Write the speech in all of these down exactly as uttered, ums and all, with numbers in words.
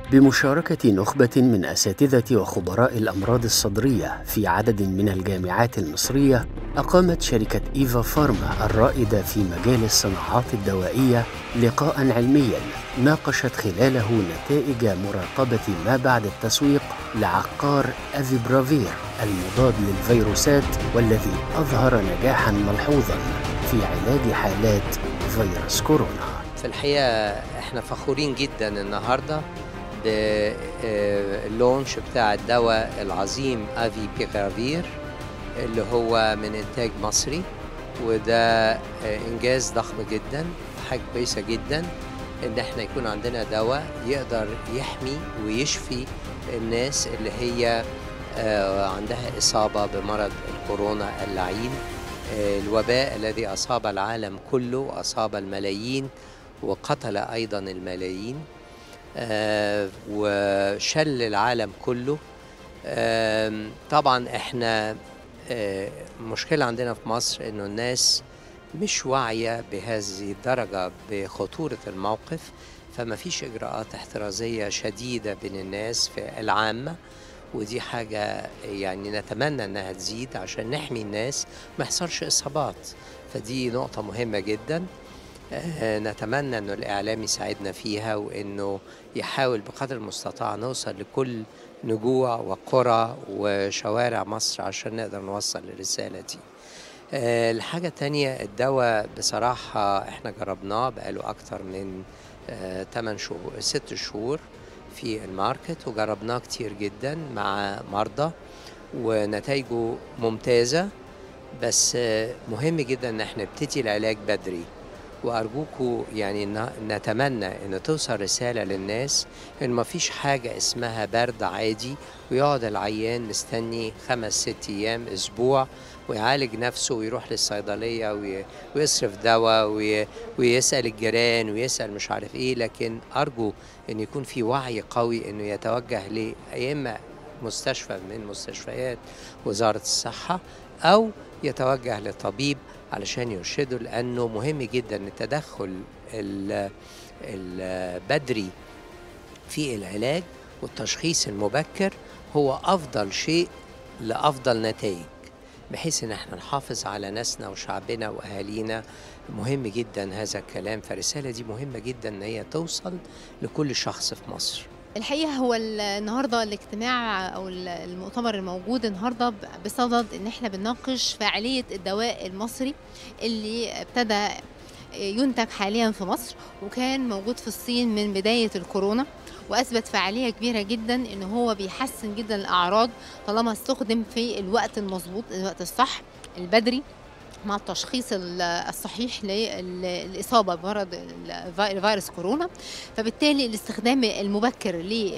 بمشاركة نخبة من أساتذة وخبراء الأمراض الصدرية في عدد من الجامعات المصرية، أقامت شركة إيفا فارما الرائدة في مجال الصناعات الدوائية لقاءً علمياً ناقشت خلاله نتائج مراقبة ما بعد التسويق لعقار أفيبرافير المضاد للفيروسات، والذي أظهر نجاحاً ملحوظاً في علاج حالات فيروس كورونا. في الحقيقة احنا فخورين جدا النهاردة باللونش بتاع الدواء العظيم افيبرافير اللي هو من انتاج مصري، وده انجاز ضخم جدا، حاجة كويسة جدا ان احنا يكون عندنا دواء يقدر يحمي ويشفي الناس اللي هي عندها إصابة بمرض الكورونا اللعين، الوباء الذي أصاب العالم كله وأصاب الملايين وقتل أيضا الملايين آه وشل العالم كله. آه طبعا احنا آه مشكلة عندنا في مصر انه الناس مش واعية بهذه الدرجة بخطورة الموقف، فما فيش إجراءات احترازية شديدة بين الناس في العامة، ودي حاجة يعني نتمنى انها تزيد عشان نحمي الناس ما يحصلش إصابات، فدي نقطة مهمة جدا. نتمنى انه الاعلام يساعدنا فيها، وانه يحاول بقدر المستطاع نوصل لكل نجوع وقرى وشوارع مصر عشان نقدر نوصل الرسالة دي. الحاجة التانية، الدواء بصراحة احنا جربناه بقاله اكتر من ثمانية شهور ست شهور في الماركت، وجربناه كتير جدا مع مرضى ونتائجه ممتازة، بس مهم جدا ان احنا نبتدي العلاج بدري. وأرجوكوا يعني نتمنى أن توصل رسالة للناس أن ما فيش حاجة اسمها برد عادي ويقعد العيان مستني خمس ست أيام أسبوع ويعالج نفسه ويروح للصيدلية ويصرف دواء ويسأل الجيران ويسأل مش عارف إيه. لكن أرجو أن يكون في وعي قوي أنه يتوجه ل إما مستشفى من مستشفيات وزارة الصحة أو يتوجه لطبيب علشان يرشده، لأنه مهم جدا التدخل البدري في العلاج والتشخيص المبكر هو أفضل شيء لأفضل نتائج، بحيث ان احنا نحافظ على ناسنا وشعبنا وأهالينا. مهم جدا هذا الكلام، فالرسالة دي مهمة جدا ان هي توصل لكل شخص في مصر. الحقيقة هو النهاردة الاجتماع أو المؤتمر الموجود النهاردة بصدد إن احنا بنناقش فاعلية الدواء المصري اللي ابتدى ينتج حاليا في مصر وكان موجود في الصين من بداية الكورونا، وأثبت فعالية كبيرة جدا إن هو بيحسن جدا الأعراض طالما استخدم في الوقت المظبوط، الوقت الصح البدري، مع التشخيص الصحيح للإصابة بمرض الفيروس كورونا. فبالتالي الاستخدام المبكر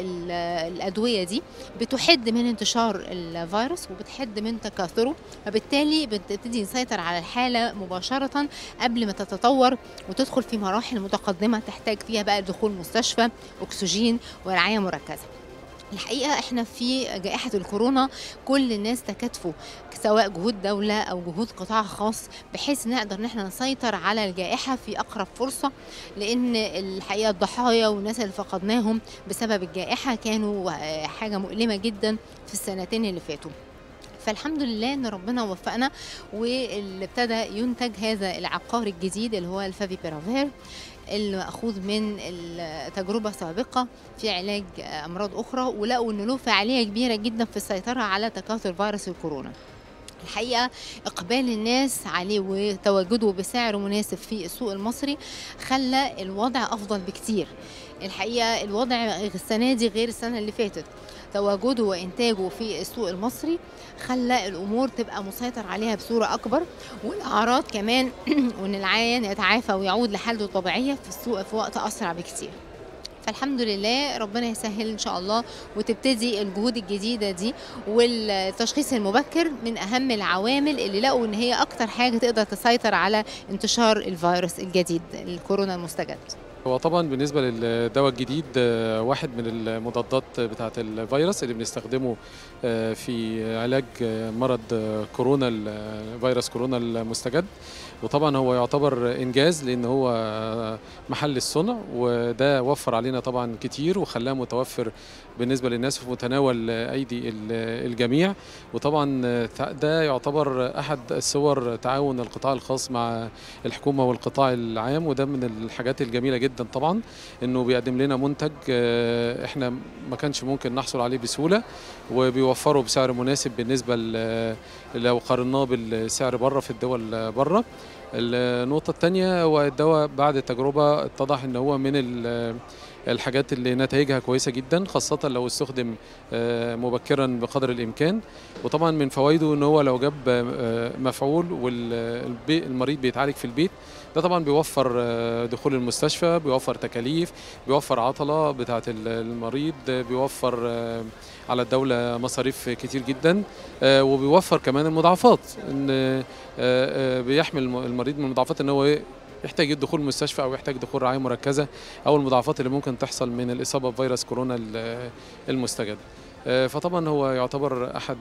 للأدوية دي بتحد من انتشار الفيروس وبتحد من تكاثره، فبالتالي بتبتدي نسيطر على الحالة مباشرة قبل ما تتطور وتدخل في مراحل متقدمة تحتاج فيها بقى دخول مستشفى، أكسجين ورعاية مركزة. الحقيقة احنا في جائحة الكورونا كل الناس تكاتفوا، سواء جهود دولة أو جهود قطاع خاص، بحيث نقدر ان احنا نسيطر على الجائحة في أقرب فرصة، لأن الحقيقة الضحايا والناس اللي فقدناهم بسبب الجائحة كانوا حاجة مؤلمة جدا في السنتين اللي فاتوا. فالحمد لله ان ربنا وفقنا واللي ابتدى ينتج هذا العقار الجديد اللي هو الفافيبرافير، المأخوذ من تجربة سابقة في علاج أمراض أخرى، ولقوا إنه له فعالية كبيرة جدا في السيطرة على تكاثر فيروس الكورونا. الحقيقة إقبال الناس عليه وتواجده بسعر مناسب في السوق المصري خلى الوضع أفضل بكتير. الحقيقة الوضع السنة دي غير السنة اللي فاتت، تواجده وإنتاجه في السوق المصري خلى الأمور تبقى مسيطر عليها بصورة أكبر، والأعراض كمان وإن العيان يتعافى ويعود لحالته الطبيعية في السوق في وقت أسرع بكتير. فالحمد لله ربنا يسهل إن شاء الله وتبتدي الجهود الجديدة دي، والتشخيص المبكر من أهم العوامل اللي لقوا إن هي أكتر حاجة تقدر تسيطر على انتشار الفيروس الجديد الكورونا المستجد. هو طبعا بالنسبة للدواء الجديد واحد من المضادات بتاعة الفيروس اللي بنستخدمه في علاج مرض كورونا، فيروس كورونا المستجد. وطبعا هو يعتبر إنجاز لأن هو محل الصنع، وده وفر علينا طبعا كتير وخلاه متوفر بالنسبة للناس في متناول أيدي الجميع. وطبعا ده يعتبر أحد الصور تعاون القطاع الخاص مع الحكومة والقطاع العام، وده من الحاجات الجميلة جدا طبعا إنه بيقدم لنا منتج إحنا ما كانش ممكن نحصل عليه بسهولة، وبيوفره بسعر مناسب بالنسبة لو قارناه بالسعر بره في الدول بره. النقطة الثانية هو الدواء بعد التجربة اتضح إن هو من الحاجات اللي نتائجها كويسة جدا، خاصة لو استخدم مبكرا بقدر الإمكان. وطبعا من فوائده إن هو لو جاب مفعول والمريض بيتعالج في البيت، ده طبعا بيوفر دخول المستشفى، بيوفر تكاليف، بيوفر عطلة بتاعة المريض، بيوفر على الدولة مصاريف كتير جدا، وبيوفر كمان المضاعفات، إن بيحمل المريض من المضاعفات إن هو يحتاج دخول المستشفى أو يحتاج دخول رعاية مركزة، أو المضاعفات اللي ممكن تحصل من الإصابة بفيروس كورونا المستجد. فطبعا هو يعتبر أحد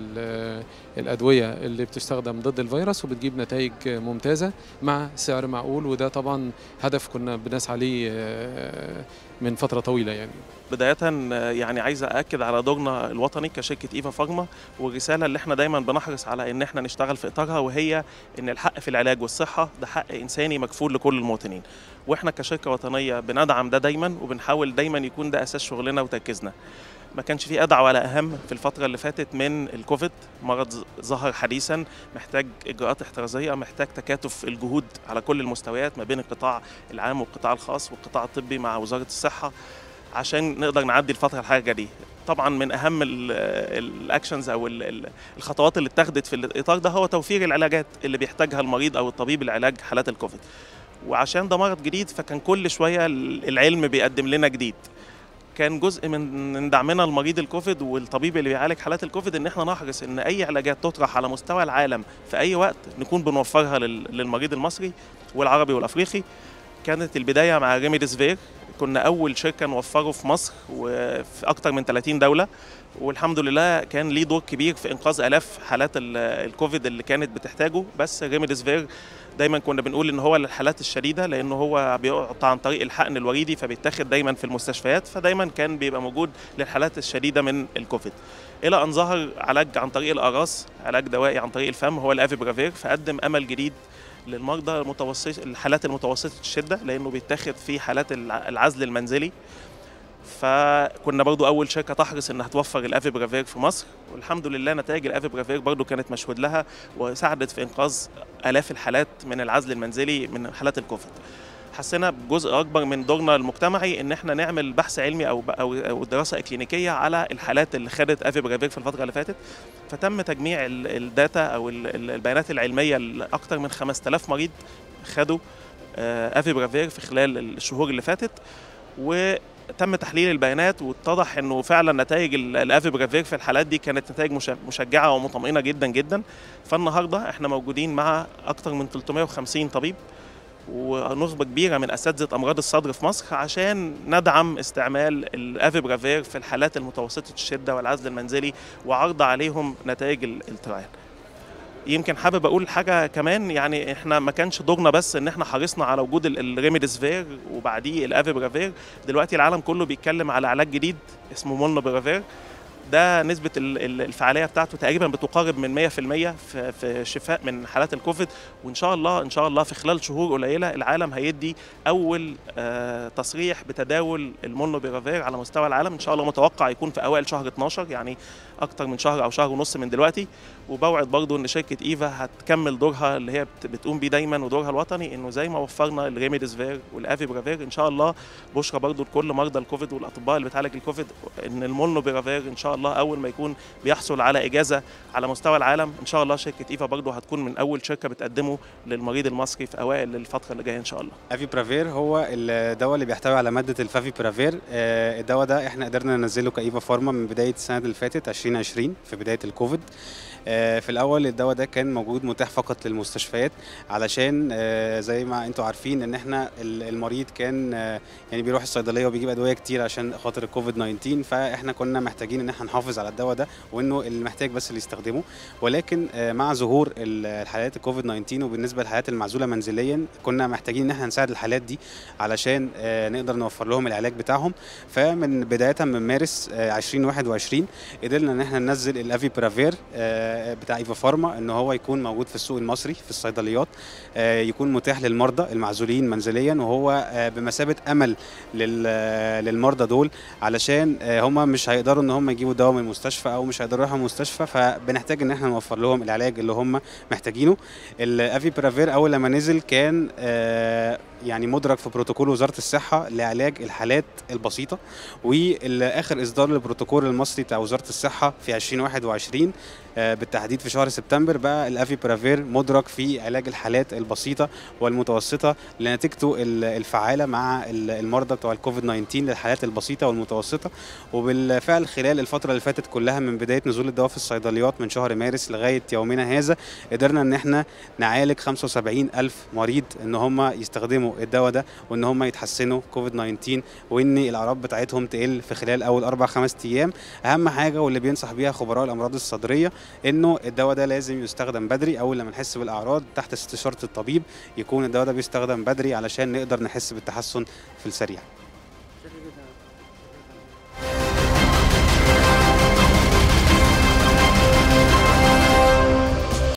الأدوية اللي بتستخدم ضد الفيروس وبتجيب نتائج ممتازة مع سعر معقول، وده طبعا هدف كنا بنسعى عليه من فترة طويلة. يعني بداية يعني عايز أأكد على دورنا الوطني كشركة إيفا فارما، والرسالة اللي احنا دايما بنحرص على إن احنا نشتغل في إطارها، وهي إن الحق في العلاج والصحة ده حق إنساني مكفول لكل المواطنين، واحنا كشركة وطنية بندعم ده دايما، وبنحاول دايما يكون ده أساس شغلنا وتركيزنا. ما كانش في أدعى ولا أهم في الفترة اللي فاتت من الكوفيد، مرض ظهر حديثا محتاج إجراءات احترازية، محتاج تكاتف الجهود على كل المستويات ما بين القطاع العام والقطاع الخاص والقطاع الطبي مع وزارة الصحة عشان نقدر نعدي الفترة الحرجة دي. طبعا من أهم الأكشنز أو الخطوات اللي اتخذت في الإطار ده هو توفير العلاجات اللي بيحتاجها المريض أو الطبيب لعلاج حالات الكوفيد. وعشان ده مرض جديد فكان كل شوية العلم بيقدم لنا جديد. كان جزء من دعمنا لمريض الكوفيد والطبيب اللي بيعالج حالات الكوفيد ان احنا نحرص ان اي علاجات تطرح على مستوى العالم في اي وقت نكون بنوفرها للمريض المصري والعربي والافريقي. كانت البدايه مع ريميديسفير، كنا اول شركه نوفره في مصر وفي اكثر من ثلاثين دوله، والحمد لله كان ليه دور كبير في انقاذ الاف حالات الكوفيد اللي كانت بتحتاجه. بس ريميديسفير دايما كنا بنقول ان هو للحالات الشديده، لانه هو بيقطع عن طريق الحقن الوريدي فبيتاخد دايما في المستشفيات، فدايما كان بيبقى موجود للحالات الشديده من الكوفيد. الى ان ظهر علاج عن طريق الاقراص، علاج دوائي عن طريق الفم هو الافيبرافير، فقدم امل جديد للمرضى المتوسط الحالات المتوسطه الشده، لانه بيتاخد في حالات العزل المنزلي. فكنا برضو اول شركه تحرص انها توفر الافيبرافير في مصر، والحمد لله نتائج الافيبرافير برضو كانت مشهود لها وساعدت في انقاذ الاف الحالات من العزل المنزلي من حالات الكوفيد. حسينا بجزء اكبر من دورنا المجتمعي ان احنا نعمل بحث علمي او او دراسه اكلينيكيه على الحالات اللي خدت افيبرافير في الفتره اللي فاتت، فتم تجميع الداتا او البيانات العلميه لاكثر من خمسة آلاف مريض خدوا افيبرافير في خلال الشهور اللي فاتت، وتم تحليل البيانات واتضح انه فعلا نتائج الافيبرافير في الحالات دي كانت نتائج مشجعه ومطمئنه جدا جدا. فالنهارده احنا موجودين مع اكثر من ثلاثمائة وخمسين طبيب ونخبه كبيره من اساتذه امراض الصدر في مصر عشان ندعم استعمال الافيبرافير في الحالات المتوسطه الشده والعزل المنزلي وعرض عليهم نتائج الترايل. يمكن حابب اقول حاجه كمان، يعني احنا ما كانش دورنا بس ان احنا حرصنا على وجود الريميديسفير وبعديه الافيبرافير، دلوقتي العالم كله بيتكلم على علاج جديد اسمه مولنوبيرافير. ده نسبة الفعالية بتاعته تقريبا بتقارب من مئة في المئة في شفاء من حالات الكوفيد، وإن شاء الله إن شاء الله في خلال شهور قليلة العالم هيدي أول تصريح بتداول المولنوبيرافير على مستوى العالم. إن شاء الله متوقع يكون في أوائل شهر اتناشر، يعني أكتر من شهر أو شهر ونص من دلوقتي. وبوعد برضو إن شركة إيفا هتكمل دورها اللي هي بتقوم بيه دايما ودورها الوطني، إنه زي ما وفرنا الريميديسفير والافيبرافير إن شاء الله بشرى برضو لكل مرضى الكوفيد والأطباء اللي بتعالج الكوفيد إن المولنوبيرافير إن شاء الله الله اول ما يكون بيحصل على اجازه على مستوى العالم ان شاء الله شركه ايفا برضه هتكون من اول شركه بتقدمه للمريض المصري في اوائل الفتره اللي جايه ان شاء الله. افيبرافير هو الدواء اللي بيحتوي على ماده الفافيبرافير. الدواء ده احنا قدرنا ننزله كايفا فارما من بدايه السنه اللي فاتت ألفين وعشرين في بدايه الكوفيد. في الاول الدواء ده كان موجود متاح فقط للمستشفيات، علشان زي ما انتم عارفين ان احنا المريض كان يعني بيروح الصيدليه وبيجيب ادويه كتير عشان خاطر الكوفيد تسعة عشر، فاحنا كنا محتاجين ان احنا نحافظ على الدواء ده وانه اللي محتاج بس اللي يستخدمه. ولكن مع ظهور الحالات الكوفيد تسعة عشر وبالنسبه للحالات المعزوله منزليا كنا محتاجين ان احنا نساعد الحالات دي علشان نقدر نوفر لهم العلاج بتاعهم. فمن بدايه من مارس ألفين وواحد وعشرين قدرنا ان احنا ننزل الافيبرافير بتاع ايفا فارما ان هو يكون موجود في السوق المصري في الصيدليات، يكون متاح للمرضى المعزولين منزليا، وهو بمثابه امل للمرضى دول علشان هم مش هيقدروا ان هم يجيبوا دواء من المستشفى او مش هيقدروا يروحوا المستشفى، فبنحتاج ان احنا نوفر لهم العلاج اللي هم محتاجينه. الافيبرافير اول لما نزل كان يعني مدرج في بروتوكول وزاره الصحه لعلاج الحالات البسيطه، والاخر اصدار للبروتوكول المصري بتاع وزاره الصحه في ألفين وواحد وعشرين بالتحديد في شهر سبتمبر بقى الافيبرافير مدرج في علاج الحالات البسيطه والمتوسطه لنتيجته الفعاله مع المرضى بتوع الكوفيد تسعة عشر للحالات البسيطه والمتوسطه. وبالفعل خلال الفتره اللي فاتت كلها من بدايه نزول الدواء في الصيدليات من شهر مارس لغايه يومنا هذا قدرنا ان احنا نعالج خمسة وسبعين ألف مريض ان هم يستخدموا الدواء ده وان هم يتحسنوا كوفيد تسعة عشر وان الاعراض بتاعتهم تقل في خلال اول اربع خمس ايام. اهم حاجه واللي بينصح بيها خبراء الامراض الصدريه انه الدواء ده لازم يستخدم بدري، اول لما نحس بالاعراض تحت استشاره الطبيب يكون الدواء ده بيستخدم بدري علشان نقدر نحس بالتحسن في السريع.